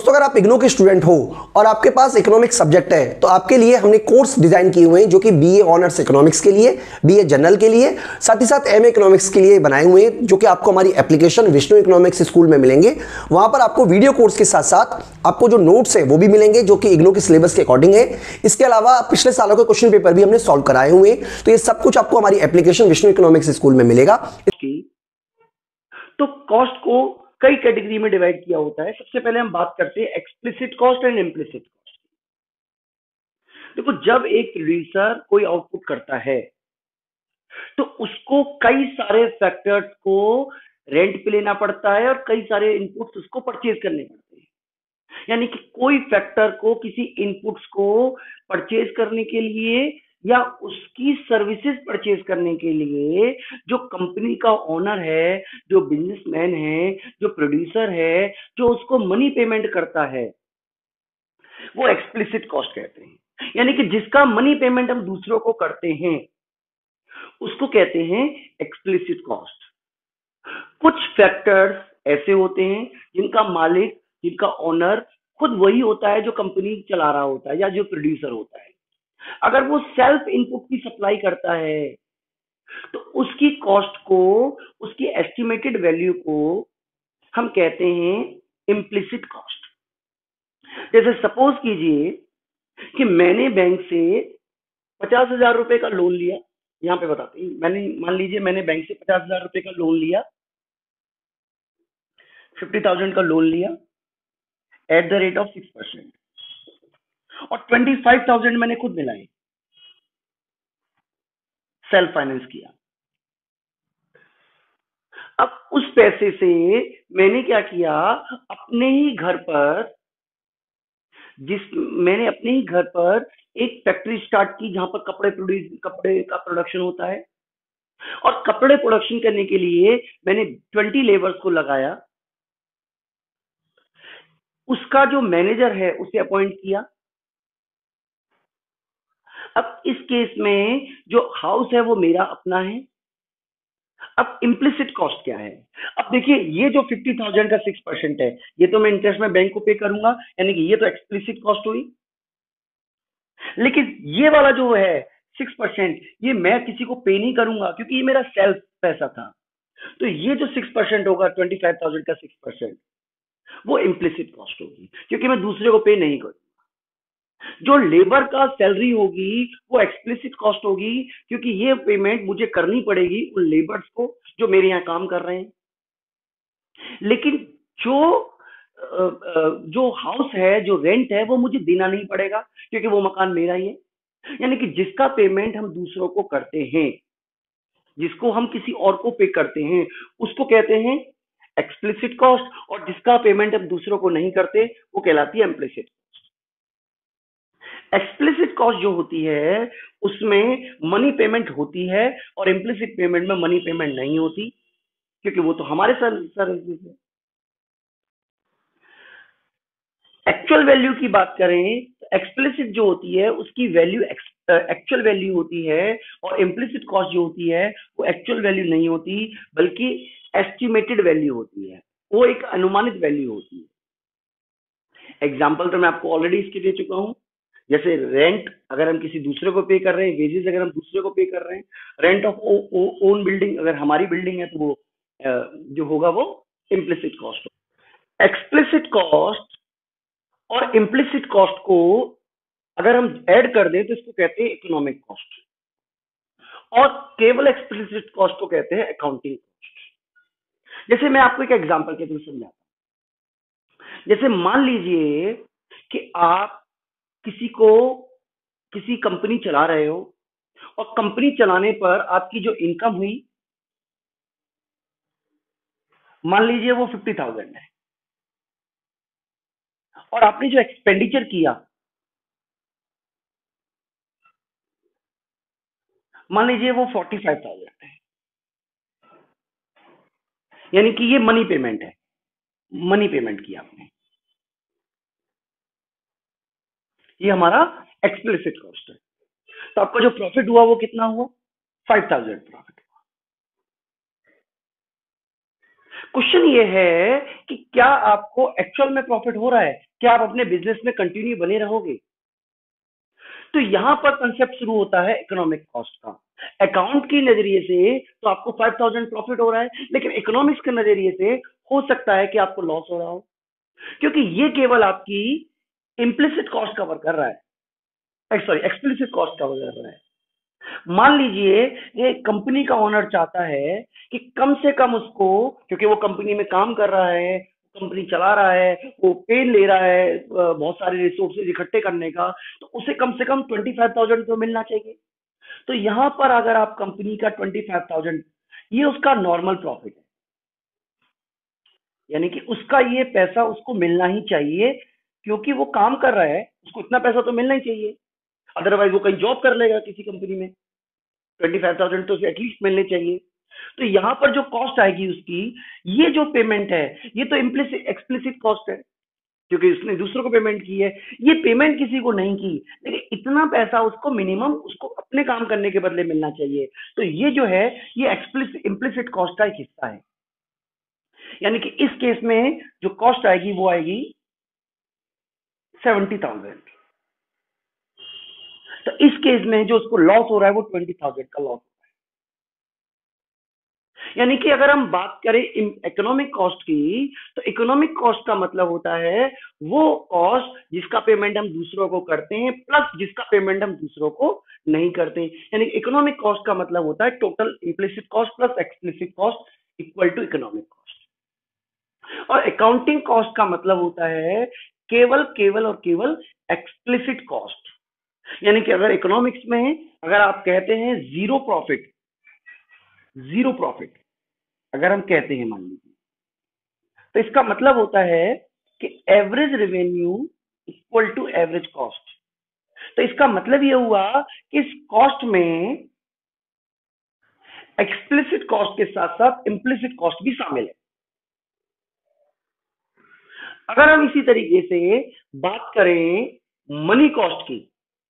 तो अगर आप इग्नू के स्टूडेंट हो और आपके पास इकोनॉमिक्स सब्जेक्ट है तो आपके लिए हमने कोर्स डिजाइन किए हुए हैं जो कि बीए ऑनर्स इकोनॉमिक्स के लिए, बीए जनरल के लिए, साथ ही साथ एमए इकोनॉमिक्स के लिए बनाए हुए हैं, जो कि आपको हमारी एप्लीकेशन विष्णु इकोनॉमिक्स स्कूल में मिलेंगे। वहां पर आपको वीडियो कोर्स के साथ साथ आपको जो नोट्स है वो भी मिलेंगे जो कि इग्नू के सिलेबस के अकॉर्डिंग है। इसके अलावा पिछले सालों के क्वेश्चन पेपर भी हमने सॉल्व कराए हुए हैं। तो ये सब कुछ आपको हमारी एप्लीकेशन विष्णु इकोनॉमिक्स स्कूल में मिलेगा। तो कॉस्ट को कई कैटेगरी में डिवाइड किया होता है। सबसे पहले हम बात करते हैं explicit cost and implicit cost. देखो, जब एक प्रोड्यूसर कोई आउटपुट करता है तो उसको कई सारे फैक्टर्स को रेंट पे लेना पड़ता है और कई सारे इनपुट्स उसको परचेज करने पड़ते हैं। यानी कि कोई फैक्टर को, किसी इनपुट्स को परचेज करने के लिए या उसकी सर्विसेज परचेज करने के लिए जो कंपनी का ओनर है, जो बिजनेसमैन है, जो प्रोड्यूसर है, जो उसको मनी पेमेंट करता है, वो एक्सप्लिसिट कॉस्ट कहते हैं। यानी कि जिसका मनी पेमेंट हम दूसरों को करते हैं उसको कहते हैं एक्सप्लिसिट कॉस्ट। कुछ फैक्टर्स ऐसे होते हैं जिनका मालिक, जिनका ओनर खुद वही होता है जो कंपनी चला रहा होता है या जो प्रोड्यूसर होता है। अगर वो सेल्फ इनपुट की सप्लाई करता है तो उसकी कॉस्ट को, उसकी एस्टिमेटेड वैल्यू को हम कहते हैं इम्प्लिसिट कॉस्ट। जैसे सपोज कीजिए कि मैंने बैंक से 50,000 रुपए का लोन लिया। यहाँ पे बताते हैं, मान लीजिए मैंने बैंक से 50,000 रुपए का लोन लिया, 50,000 का लोन लिया एट द रेट ऑफ 6% और 25,000 मैंने खुद मिलाए, सेल्फ फाइनेंस किया। अब उस पैसे से मैंने क्या किया, मैंने अपने ही घर पर एक फैक्ट्री स्टार्ट की जहां पर कपड़े का प्रोडक्शन होता है। और कपड़े प्रोडक्शन करने के लिए मैंने 20 लेबर्स को लगाया। उसका जो मैनेजर है उसे अपॉइंट किया। अब इस केस में जो हाउस है वो मेरा अपना है। अब इम्प्लिसिट कॉस्ट क्या है? अब देखिए, ये जो 50,000 का 6% है, ये तो मैं इंटरेस्ट में बैंक को पे करूंगा, यानी कि ये तो एक्सप्लिसिट कॉस्ट हुई। लेकिन ये वाला जो है 6%, ये मैं किसी को पे नहीं करूंगा क्योंकि ये मेरा सेल्फ पैसा था। तो ये जो 6% होगा, 25,000 का 6%, वो इम्प्लिसिट कॉस्ट होगी क्योंकि मैं दूसरे को पे नहीं करूंगा। जो लेबर का सैलरी होगी वो एक्सप्लिसिट कॉस्ट होगी क्योंकि ये पेमेंट मुझे करनी पड़ेगी उन लेबर्स को जो मेरे यहाँ काम कर रहे हैं। लेकिन जो हाउस है, जो रेंट है, वो मुझे देना नहीं पड़ेगा क्योंकि वो मकान मेरा ही है। यानी कि जिसका पेमेंट हम दूसरों को करते हैं, जिसको हम किसी और को पे करते हैं, उसको कहते हैं एक्सप्लिसिट कॉस्ट, और जिसका पेमेंट हम दूसरों को नहीं करते वो कहलाती है इम्प्लिसिट। एक्सप्लिसिट कॉस्ट जो होती है उसमें मनी पेमेंट होती है और इम्प्लिसिट पेमेंट में मनी पेमेंट नहीं होती क्योंकि वो तो हमारे सर्विस है। एक्चुअल वैल्यू की बात करें तो एक्सप्लिसिट जो होती है उसकी वैल्यू एक्चुअल वैल्यू होती है और इम्प्लिसिट कॉस्ट जो होती है वो एक्चुअल वैल्यू नहीं होती बल्कि एस्टिमेटेड वैल्यू होती है। वो एक अनुमानित वैल्यू होती है। एग्जाम्पल तो मैं आपको ऑलरेडी इसके दे चुका हूं। जैसे रेंट अगर हम किसी दूसरे को पे कर रहे हैं, वेजेस अगर हम दूसरे को पे कर रहे हैं, रेंट ऑफ ओन बिल्डिंग अगर हमारी बिल्डिंग है तो वो जो होगा वो इम्प्लिसिट कॉस्ट। एक्सप्लिसिट कॉस्ट और इम्प्लिसिट कॉस्ट को अगर हम ऐड कर दें तो इसको कहते हैं इकोनॉमिक कॉस्ट, और केवल एक्सप्लिसिट कॉस्ट को कहते हैं अकाउंटिंग कॉस्ट। जैसे मैं आपको एक एग्जांपल के थ्रू समझाता हूं। जैसे मान लीजिए कि आप किसी कंपनी चला रहे हो और कंपनी चलाने पर आपकी जो इनकम हुई, मान लीजिए वो 50,000 है, और आपने जो एक्सपेंडिचर किया, मान लीजिए वो 45,000 है, यानी कि ये मनी पेमेंट है, मनी पेमेंट किया आपने, ये हमारा एक्सप्लिसिट कॉस्ट है। तो आपका जो प्रॉफिट हुआ वो कितना हुआ? 5,000 प्रॉफिट हुआ। क्वेश्चन ये है कि क्या आपको एक्चुअल में प्रॉफिट हो रहा है, क्या आप अपने बिजनेस में कंटिन्यू बने रहोगे। तो यहां पर कंसेप्ट शुरू होता है इकोनॉमिक कॉस्ट का। अकाउंट की नजरिए से तो आपको 5000 प्रॉफिट हो रहा है, लेकिन इकोनॉमिक्स के नजरिए से हो सकता है कि आपको लॉस हो रहा हो, क्योंकि ये केवल आपकी इम्प्लिसिट कॉस्ट कवर कर रहा है, सॉरी एक्सप्लिसिट कॉस्ट कवर कर रहा है। मान लीजिए ये कंपनी का ओनर चाहता है कि कम से कम उसको, क्योंकि वो कंपनी में काम कर रहा है, कंपनी चला रहा है, वो पेन ले रहा है बहुत सारे रिसोर्सेज इकट्ठे करने का, तो उसे कम से कम 25,000 तो मिलना चाहिए। तो यहां पर अगर आप कंपनी का 25,000, ये उसका नॉर्मल प्रॉफिट है, यानी कि उसका ये पैसा उसको मिलना ही चाहिए, क्योंकि वो काम कर रहा है, उसको इतना पैसा तो मिलना ही चाहिए, अदरवाइज वो कहीं जॉब कर लेगा किसी कंपनी में। 25,000 तो एटलीस्ट मिलने चाहिए। तो यहाँ पर जो कॉस्ट आएगी उसकी, ये जो पेमेंट है, ये तो इम्प्लिसिट एक्सप्लिसिट कॉस्ट है, क्योंकि उसने दूसरों को पेमेंट की है। ये पेमेंट किसी को नहीं की, लेकिन इतना पैसा उसको मिनिमम उसको अपने काम करने के बदले मिलना चाहिए। तो ये जो है, ये एक्सप्लिसिट इम्प्लिसिट कॉस्ट का एक हिस्सा है। यानी कि इस केस में जो कॉस्ट आएगी वो आएगी 70,000। तो इस केस में जो उसको लॉस हो रहा है वो 20,000 का लॉस। यानी कि अगर हम बात करें इकोनॉमिक कॉस्ट की, तो इकोनॉमिक कॉस्ट का मतलब होता है वो कॉस्ट जिसका पेमेंट हम दूसरों को करते हैं प्लस जिसका पेमेंट हम दूसरों को नहीं करते हैं। यानी इकोनॉमिक कॉस्ट का मतलब होता है total implicit cost plus explicit cost equal to economic cost. और अकाउंटिंग कॉस्ट का मतलब होता है केवल केवल और केवल एक्सप्लिसिट कॉस्ट। यानी कि अगर इकोनॉमिक्स में अगर आप कहते हैं जीरो प्रॉफिट, जीरो प्रॉफिट अगर हम कहते हैं मान लीजिए, तो इसका मतलब होता है कि average revenue equal to average cost. तो इसका मतलब ये हुआ कि इस कॉस्ट में एक्सप्लिसिट कॉस्ट के साथ साथ इम्प्लिसिट कॉस्ट भी शामिल है। अगर हम इसी तरीके से बात करें मनी कॉस्ट की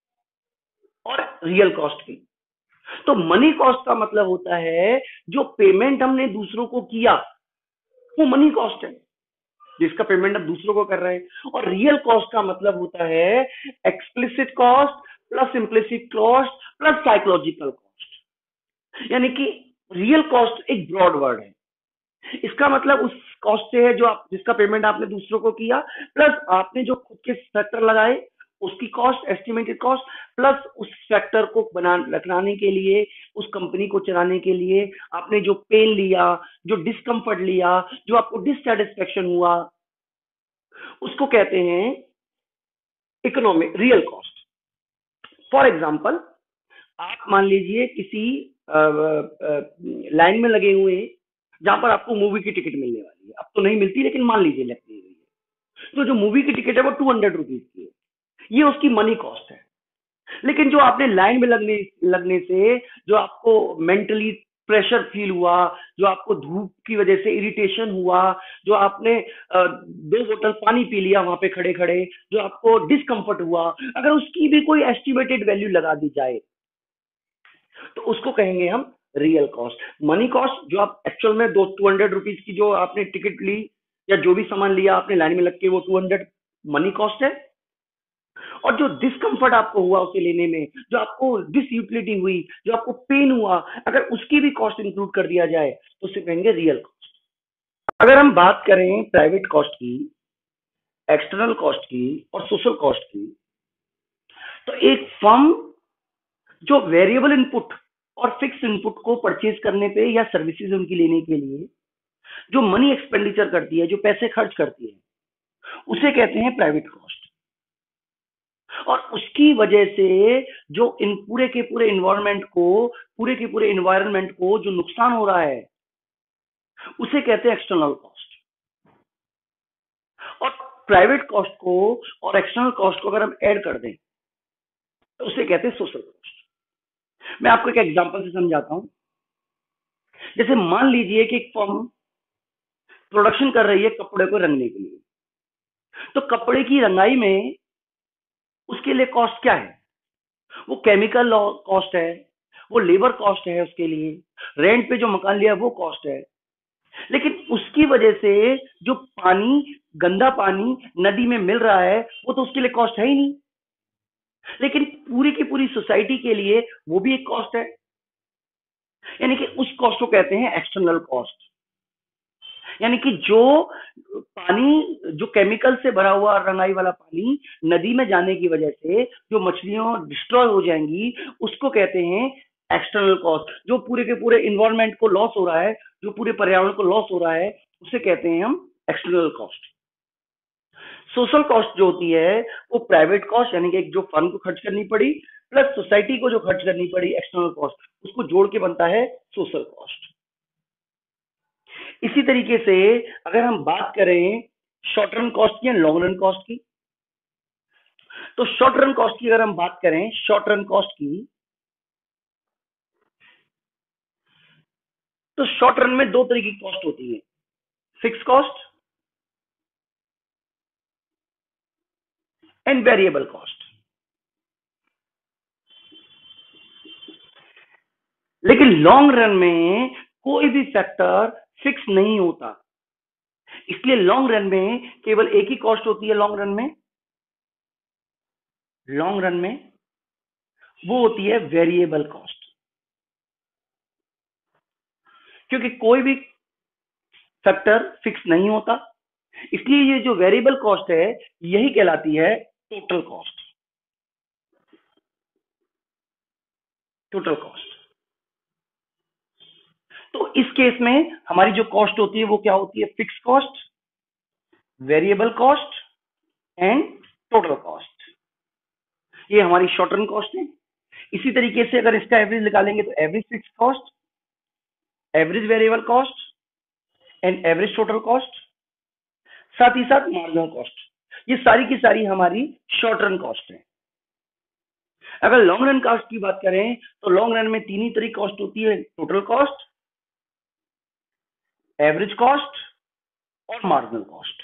और रियल कॉस्ट की, तो मनी कॉस्ट का मतलब होता है जो पेमेंट हमने दूसरों को किया वो मनी कॉस्ट है, जिसका पेमेंट हम दूसरों को कर रहे हैं। और रियल कॉस्ट का मतलब होता है explicit cost plus implicit cost plus psychological cost. यानी कि रियल कॉस्ट एक ब्रॉड वर्ड है, इसका मतलब उस कॉस्ट से है जो आप जिसका पेमेंट आपने दूसरों को किया, प्लस आपने जो खुद के फैक्टर लगाए उसकी कॉस्ट, एस्टिमेटेड कॉस्ट, प्लस उस फैक्टर को रखने के लिए, उस कंपनी को चलाने के लिए आपने जो पेन लिया, जो डिस्कम्फर्ट लिया, जो आपको डिससेटिस्फेक्शन हुआ, उसको कहते हैं economic real cost. For example, आप मान लीजिए किसी लाइन में लगे हुए हैं जहां पर आपको मूवी की टिकट मिलने वाली है, अब तो नहीं मिलती लेकिन मान लीजिए लगती हुई है, तो जो मूवी की टिकट है वो 200 रुपीज की है, ये उसकी मनी कॉस्ट है। लेकिन जो आपने लाइन में लगने लगने से जो आपको मेंटली प्रेशर फील हुआ, जो आपको धूप की वजह से इरिटेशन हुआ, जो आपने 2 बोतल पानी पी लिया वहां पे खड़े खड़े, जो आपको डिस्कम्फर्ट हुआ, अगर उसकी भी कोई एस्टिमेटेड वैल्यू लगा दी जाए तो उसको कहेंगे हम रियल कॉस्ट। मनी कॉस्ट जो आप एक्चुअल में 200 रुपीज की जो आपने टिकट ली या जो भी सामान लिया आपने लाइन में लग के, वो 200 मनी कॉस्ट है। और जो डिस्कम्फर्ट आपको हुआ उसे लेने में, जो आपको डिसयूटिलिटी हुई, जो आपको पेन हुआ, अगर उसकी भी कॉस्ट इंक्लूड कर दिया जाए तो उसे कहेंगे रियल कॉस्ट। अगर हम बात करें प्राइवेट कॉस्ट की, एक्सटर्नल कॉस्ट की और सोशल कॉस्ट की, तो एक फर्म जो वेरिएबल इनपुट और फिक्स इनपुट को परचेज करने पे या सर्विसेज उनकी लेने के लिए जो मनी एक्सपेंडिचर करती है, जो पैसे खर्च करती है, उसे कहते हैं प्राइवेट कॉस्ट। और उसकी वजह से जो इन पूरे के पूरे इन्वायरमेंट को जो नुकसान हो रहा है उसे कहते हैं एक्सटर्नल कॉस्ट। और प्राइवेट कॉस्ट को और एक्सटर्नल कॉस्ट को अगर हम ऐड कर दें तो उसे कहते हैं सोशल कॉस्ट। मैं आपको एक एग्जांपल से समझाता हूं। जैसे मान लीजिए कि एक फर्म प्रोडक्शन कर रही है कपड़े को रंगने के लिए, तो कपड़े की रंगाई में उसके लिए कॉस्ट क्या है? वो केमिकल कॉस्ट है, वो लेबर कॉस्ट है, उसके लिए रेंट पे जो मकान लिया वो कॉस्ट है। लेकिन उसकी वजह से जो पानी, गंदा पानी नदी में मिल रहा है, वो तो उसके लिए कॉस्ट है ही नहीं, लेकिन पूरी की पूरी सोसाइटी के लिए वो भी एक कॉस्ट है। यानी कि उस कॉस्ट को कहते हैं एक्सटर्नल कॉस्ट। यानी कि जो पानी, जो केमिकल से भरा हुआ रंगाई वाला पानी नदी में जाने की वजह से जो मछलियां डिस्ट्रॉय हो जाएंगी, उसको कहते हैं एक्सटर्नल कॉस्ट। जो पूरे के पूरे इन्वायरमेंट को लॉस हो रहा है, जो पूरे पर्यावरण को लॉस हो रहा है, उसे कहते हैं हम एक्सटर्नल कॉस्ट। सोशल कॉस्ट जो होती है वो प्राइवेट कॉस्ट, यानी कि जो फर्म को खर्च करनी पड़ी प्लस सोसाइटी को जो खर्च करनी पड़ी एक्सटर्नल कॉस्ट, उसको जोड़ के बनता है सोशल कॉस्ट। इसी तरीके से अगर हम बात करें शॉर्ट रन कॉस्ट की या लॉन्ग रन कॉस्ट की, तो शॉर्ट रन कॉस्ट की अगर हम बात करें, शॉर्ट रन कॉस्ट की, तो शॉर्ट रन में दो तरह की कॉस्ट होती है, fix cost and variable cost. लेकिन लॉन्ग रन में कोई भी फैक्टर फिक्स नहीं होता, इसलिए लॉन्ग रन में केवल एक ही कॉस्ट होती है। लॉन्ग रन में वो होती है वेरिएबल कॉस्ट, क्योंकि कोई भी फैक्टर फिक्स नहीं होता, इसलिए ये जो वेरिएबल कॉस्ट है यही कहलाती है टोटल कॉस्ट। टोटल कॉस्ट, तो इस केस में हमारी जो कॉस्ट होती है वो क्या होती है? Fix cost, variable cost and total cost. ये हमारी शॉर्ट टर्म कॉस्ट है। इसी तरीके से अगर इसका एवरेज निकालेंगे तो average fix cost, average variable cost and average total cost, साथ ही साथ मार्जिनल कॉस्ट। ये सारी की सारी हमारी शॉर्ट रन कॉस्ट है। अगर लॉन्ग रन कॉस्ट की बात करें तो लॉन्ग रन में तीन ही तरह की कॉस्ट होती है, टोटल कॉस्ट, एवरेज कॉस्ट और मार्जिनल कॉस्ट।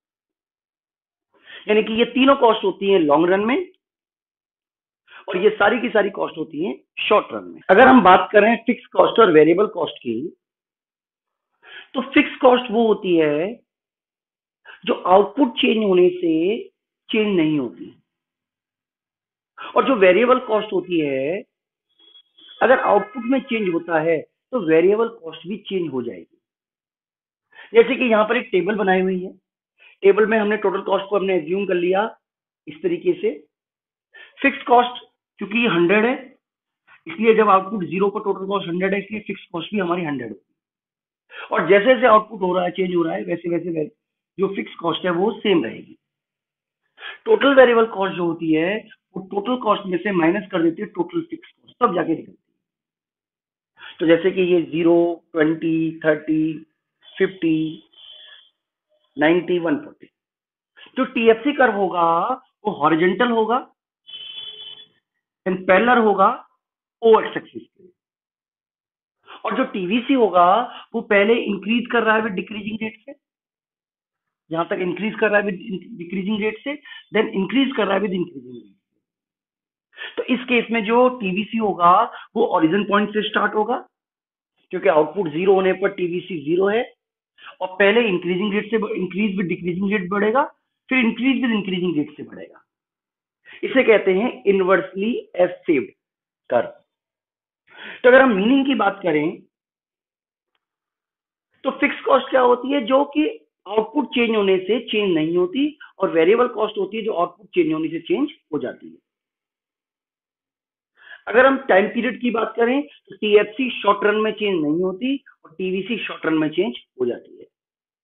यानी कि ये तीनों कॉस्ट होती है लॉन्ग रन में और ये सारी की सारी कॉस्ट होती है शॉर्ट रन में। अगर हम बात करें फिक्स कॉस्ट और वेरिएबल कॉस्ट की, तो फिक्स कॉस्ट वो होती है जो आउटपुट चेंज होने से चेंज नहीं होती, और जो वेरिएबल कॉस्ट होती है अगर आउटपुट में चेंज होता है तो वेरिएबल कॉस्ट भी चेंज हो जाएगी। जैसे कि यहाँ पर एक टेबल बनाई हुई है, टेबल में हमने टोटल कॉस्ट को हमने एज्यूम कर लिया इस तरीके से। फिक्स कॉस्ट क्योंकि ये 100 है, इसलिए जब आउटपुट 0 पर टोटल कॉस्ट 100 है, इसलिए फिक्स कॉस्ट भी हमारी 100 है। और जैसे जैसे आउटपुट हो रहा है, चेंज हो रहा है, वैसे वैसे जो फिक्स कॉस्ट है वो सेम रहेगी। टोटल वेरिएबल कॉस्ट जो होती है वो टोटल कॉस्ट में से माइनस कर देती है टोटल फिक्स कॉस्ट, तब जाके निकलती है। तो जैसे कि ये 0, 20, 30, 50, 90, 140, जो टीएफसी कर्व होगा वो हॉरिजॉन्टल होगा एंड पैरेलल होगा ओ एक्स एक्सिस पे, और जो टीवीसी होगा वो पहले इंक्रीज कर रहा है विद डिक्रीजिंग रेट से, जहां तक इंक्रीज कर रहा है विद डिक्रीजिंग रेट से, देन इंक्रीज कर रहा है विद इंक्रीजिंग रेट। तो इस केस में जो टीवीसी होगा वो ओरिजिन पॉइंट से स्टार्ट होगा, क्योंकि आउटपुट 0 होने पर टीवीसी 0 है, और पहले इंक्रीजिंग रेट से इंक्रीज विद डिक्रीजिंग रेट बढ़ेगा, फिर इंक्रीज विद इंक्रीजिंग रेट से बढ़ेगा। इसे कहते हैं इनवर्सली एस शेप्ड कर्व। तो अगर हम मीनिंग की बात करें तो फिक्स कॉस्ट क्या होती है? जो कि आउटपुट चेंज होने से चेंज नहीं होती, और वेरिएबल कॉस्ट होती है जो आउटपुट चेंज होने से चेंज हो जाती है। अगर हम टाइम पीरियड की बात करें तो टीएफसी शॉर्ट रन में चेंज नहीं होती और टीवीसी शॉर्ट रन में चेंज हो जाती है।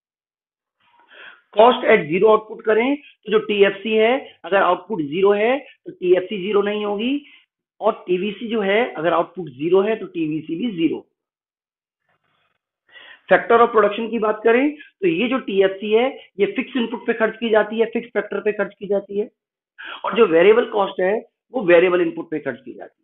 कॉस्ट एट 0 आउटपुट करें तो जो टीएफसी है अगर आउटपुट 0 है तो टीएफसी 0 नहीं होगी, और टीवीसी जो है अगर आउटपुट 0 है तो टीवीसी भी 0। फैक्टर ऑफ प्रोडक्शन की बात करें तो ये जो टीएफसी है ये फिक्स इनपुट पे खर्च की जाती है, फिक्स फैक्टर पे खर्च की जाती है, और जो वेरिएबल कॉस्ट है वो वेरिएबल इनपुट पे खर्च की जाती है।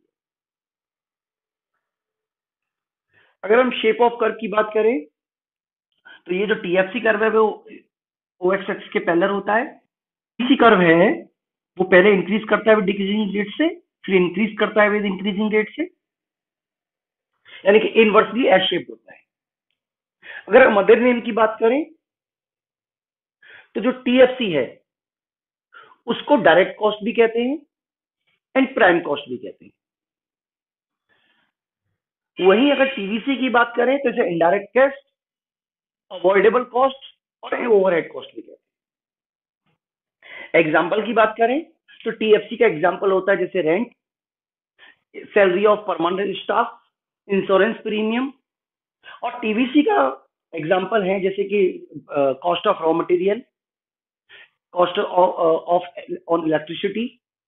अगर हम शेप ऑफ कर्व की बात करें तो ये जो टीएफसी कर्व है वो ओ एक्स एक्स के पैरेलल होता है। इसी कर्व है वो पहले इंक्रीज करता है विद डिक्रीजिंग रेट से, फिर इंक्रीज करता है विद इंक्रीजिंग रेट से, यानी कि इनवर्सली एस शेप होता है। अगर मदर नेम की बात करें तो जो टीएफसी है उसको डायरेक्ट कॉस्ट भी कहते हैं एंड प्राइम कॉस्ट भी कहते हैं। वहीं अगर टीवीसी की बात करें तो इसे इनडायरेक्ट कॉस्ट, अवॉइडेबल कॉस्ट और ओवरहेड कॉस्ट भी कहते हैं। एग्जाम्पल की बात करें तो टीएफसी का एग्जाम्पल होता है जैसे rent, salary of permanent staff, insurance premium. और टीवीसी का एग्जाम्पल है जैसे कि cost of raw material, cost of on electricity,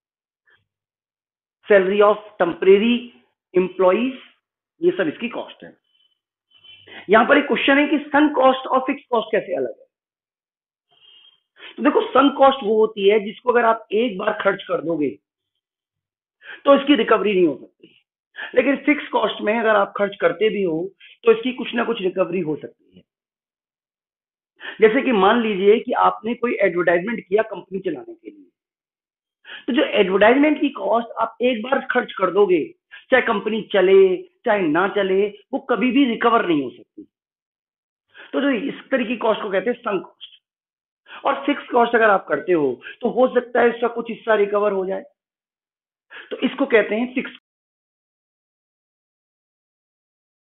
salary of temporary employees, ये सब इसकी कॉस्ट है। यहां पर एक क्वेश्चन है कि सन कॉस्ट और फिक्स कॉस्ट कैसे अलग है। तो देखो, सन कॉस्ट वो होती है जिसको अगर आप एक बार खर्च कर दोगे तो इसकी रिकवरी नहीं हो सकती, लेकिन फिक्स कॉस्ट में अगर आप खर्च करते भी हो तो इसकी कुछ ना कुछ रिकवरी हो सकती है। जैसे कि मान लीजिए कि आपने कोई एडवर्टाइजमेंट किया कंपनी चलाने के लिए, तो जो एडवर्टाइजमेंट की कॉस्ट आप एक बार खर्च कर दोगे, चाहे कंपनी चले चाहे ना चले, वो कभी भी रिकवर नहीं हो सकती। तो जो इस तरह की कॉस्ट को कहते हैं सम कॉस्ट। और फिक्स कॉस्ट अगर आप करते हो तो हो सकता है इसका कुछ हिस्सा रिकवर हो जाए, तो इसको कहते हैं फिक्स